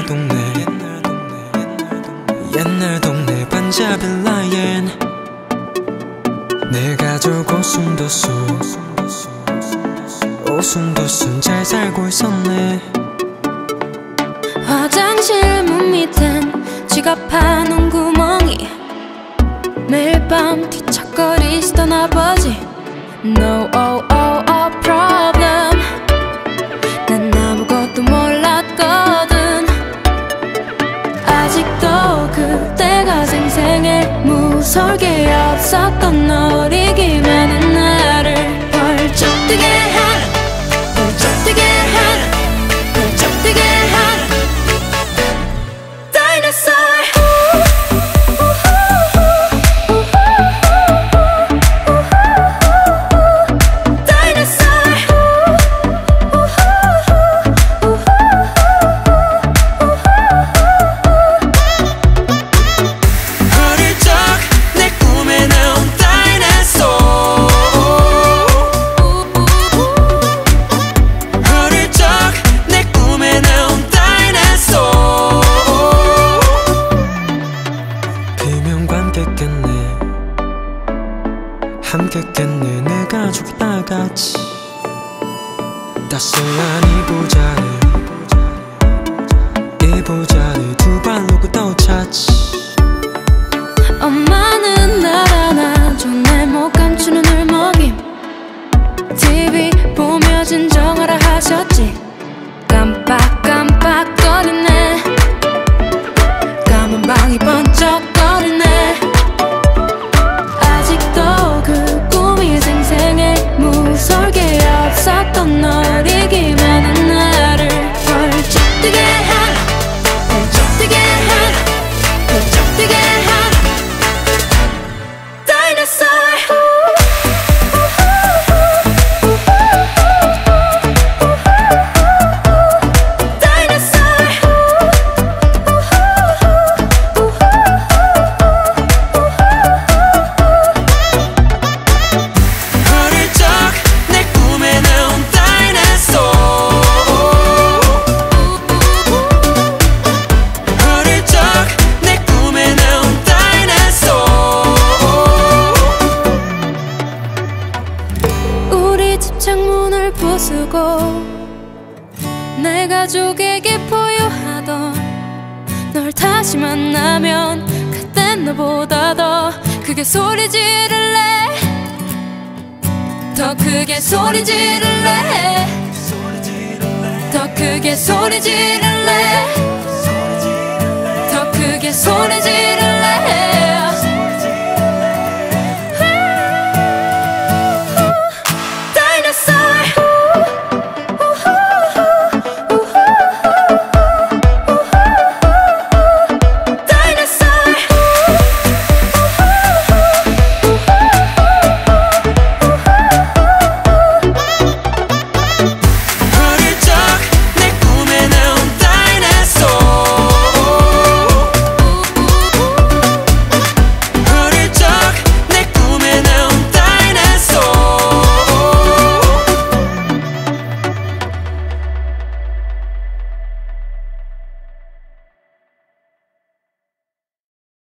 옛날 동네 반자빌라엔 내 가족 오순도순 잘 살고 있었네. 화장실 문 밑엔 지갑하는 구멍이 매일 밤 뒤척거리시던 아버지 No problem. 난 아무것도 몰랐거든. 아직도 그때가 생생해. 무서울 게 없었던 어리기만 한 나를 벌쩍 뛰게 하는 함께 깼네 내 가족이 다 같이. 따스한 이부자리 두 발로 걷어찼지. 엄마는 날 안아줘 내 못 감추는 울먹임. TV 보며 진정하라 하셨지. 깜빡깜빡거리네. 까만 방이 번쩍거리네. 무서울 게 없었던 어리기만 한 나를 벌쩍 뛰게 하는 창문을 부수고 내 가족에게 포효하던 널 다시 만나면 그땐 너보다 더 크게 소리 지를래. 더 크게 소리 지를래. 더 크게 소리 지를래. 더 크게 소리 지를래.